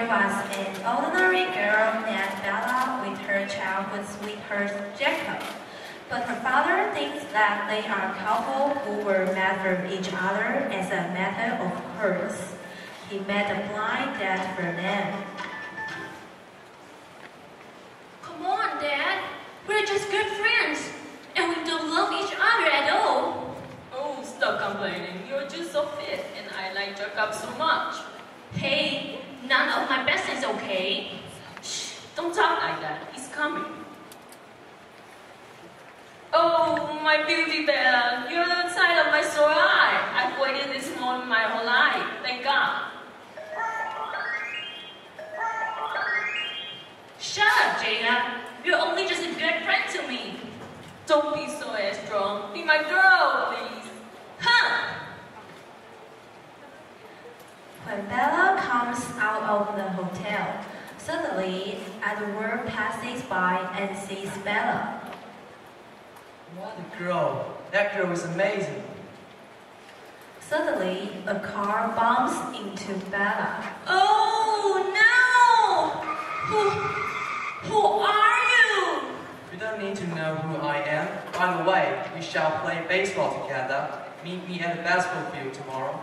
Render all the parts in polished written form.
There was an ordinary girl named Bella with her childhood sweetheart Jacob. But her father thinks that they are a couple who were mad for each other as a matter of course. He made a blind date for them. Come on, Dad. We're just good friends, and we don't love each other at all. Oh, stop complaining. You're just so fit, and I like Jacob so much. Hey, none of my business, okay? Shh, don't talk like that. He's coming. Oh, my beauty Bella, you're the sight of my sore eye. I've waited this moment my whole life. Thank God. Shut up, Jacob. You're only just a good friend to me. Don't be so strong. Be my girl, please. Huh? When Bella comes out of the hotel, suddenly Edward passes by and sees Bella. What a girl! That girl is amazing. Suddenly, a car bumps into Bella. Oh, no! Who are you? You don't need to know who I am. By the way, we shall play baseball together. Meet me at the basketball field tomorrow.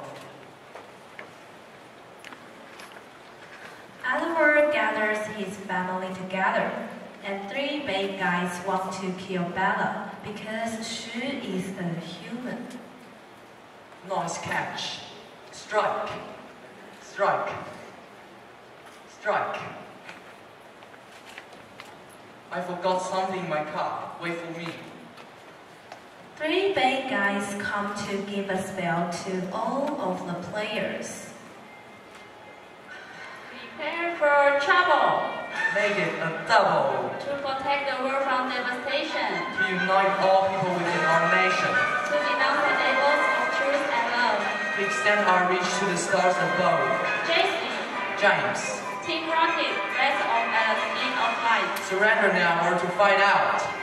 Edward gathers his family together, and three bad guys want to kill Bella because she is a human. Nice catch. Strike. Strike. Strike. I forgot something in my car. Wait for me. Three bad guys come to give a spell to all of the players. Prepare for trouble. Make it a double. To protect the world from devastation. To unite all people within our nation. To denounce the evils of truth and love. To extend our reach to the stars above. Jason. James. Team Rocket. Rest of us in of light. Surrender now or to fight out.